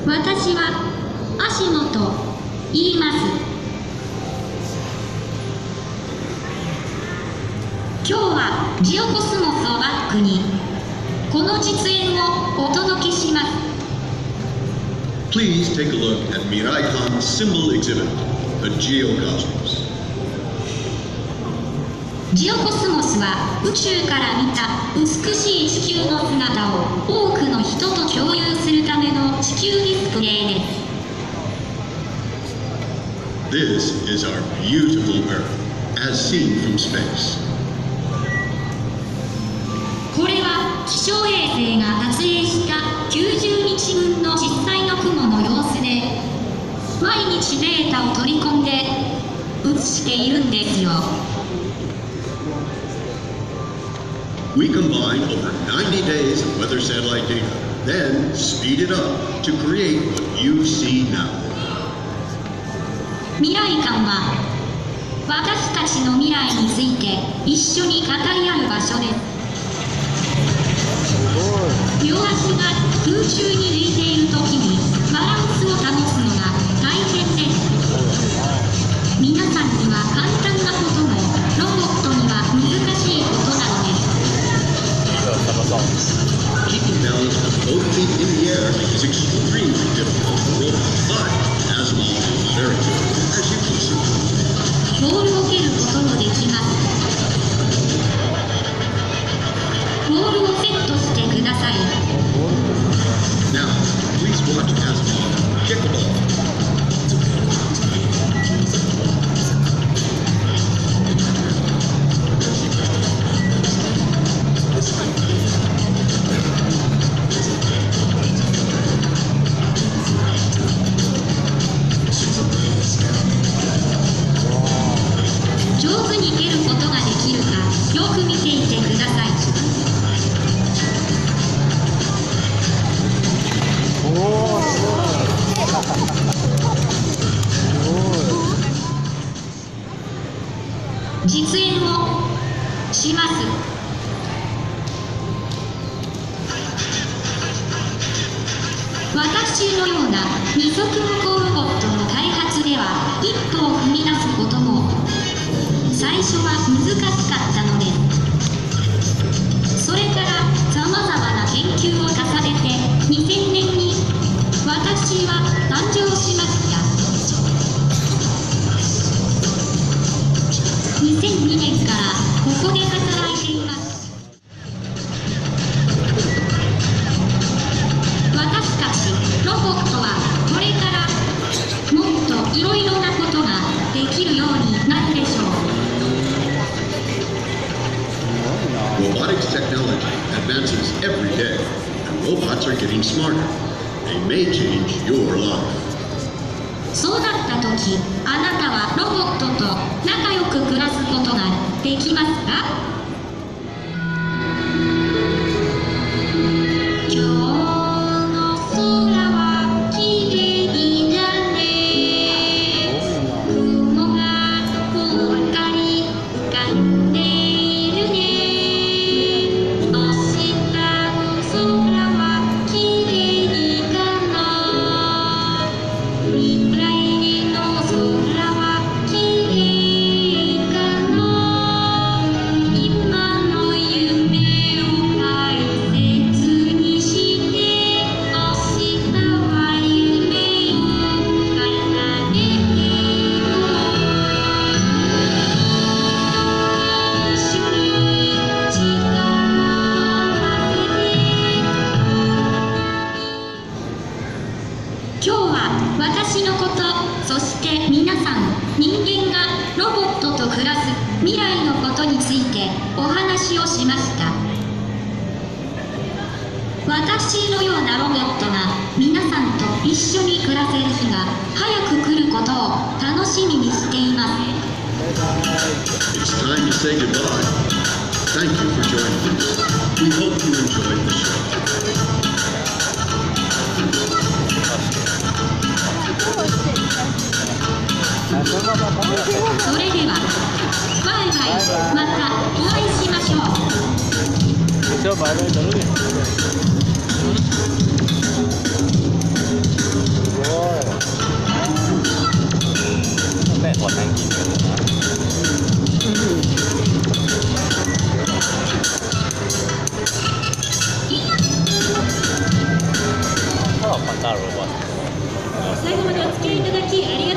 私はASIMOと言います。今日はジオコスモスをバックにこの実演をお届けします。 Please take a look at Miraikan's symbol exhibit, the Geocosmos. ジオコスモスは宇宙から見た美しい地球の姿を多くの人と共有するための地球ディスプレイです。 This is our beautiful Earth, as seen from space. これは気象衛星が撮影した90日分の実際の雲の様子で、毎日データを取り込んで映しているんですよ。 We combine over 90 days of weather satellite data, then speed it up to create what you see now. 未来館は私たちの未来について一緒に語り合う場所です。両足が空中に浮いているときにバランスを保つのが大変です。皆さんには簡単なこともロボットには難しいことなのです。 Keeping balance with both feet in the air is extremely difficult for robots, but ASIMO is very good, as you can see. ボールを蹴ることもできます。ボールをセットしてください。 Now, please watch ASIMO kick the ball. 上手に蹴ることができるかよく見ていてください。実演をします。私のような二足歩行ロボットの開発では一歩を踏み出すことも最初は難しかったのです。それからさまざまな研究を重ねて2000年に私は誕生しました。 2002年からここで働いています。私たちロボットはこれからもっといろいろなことができるようになるでしょう。 Robotics technology advances every day, and robots are getting smarter. They may change your life. そうなった時、あなたはロボットと仲良く暮らすことができますか？今日の空はきれいだね。雲がぽっかり浮かんでいるね。明日の空はきれいかな。未来の空はきれいかな。今の夢を大切にして明日は夢を叶えていこう。一緒に力を合わせて今日は私のこと、そして皆さん人間がロボットと暮らす未来のことについてお話をしました。私のようなロボットが皆さんと一緒に暮らせる日が早く来ることを楽しみにしています。 It's time to say goodbye. Thank you for joining us. We hope you enjoyed the show. それではバイバイ、またお会いしましょう。 Baik, baik, スターロボット。 最後までお付き合いいただきありがとうございました。